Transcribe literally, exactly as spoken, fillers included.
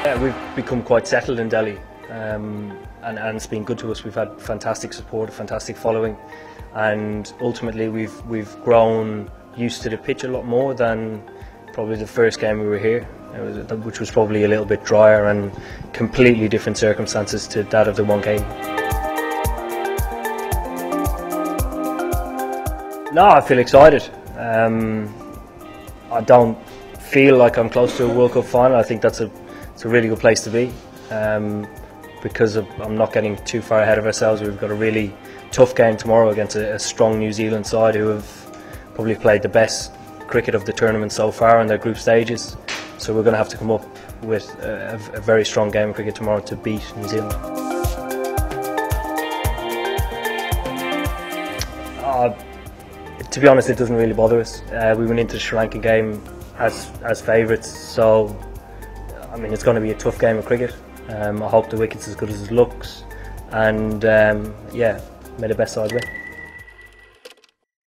Yeah, we've become quite settled in Delhi, um, and, and it's been good to us. We've had fantastic support, a fantastic following, and ultimately we've we've grown used to the pitch a lot more than probably the first game we were here, it was, which was probably a little bit drier and completely different circumstances to that of the one game. No, I feel excited. Um, I don't feel like I'm close to a World Cup final. I think that's a it's a really good place to be, um, because of, I'm not getting too far ahead of ourselves. We've got a really tough game tomorrow against a, a strong New Zealand side who have probably played the best cricket of the tournament so far in their group stages. So we're going to have to come up with a, a very strong game of cricket tomorrow to beat New Zealand. Uh, to be honest, it doesn't really bother us. Uh, we went into the Sri Lankan game as as favourites, so I mean it's going to be a tough game of cricket. Um, I hope the wicket's as good as it looks, and um, yeah, may the best side win.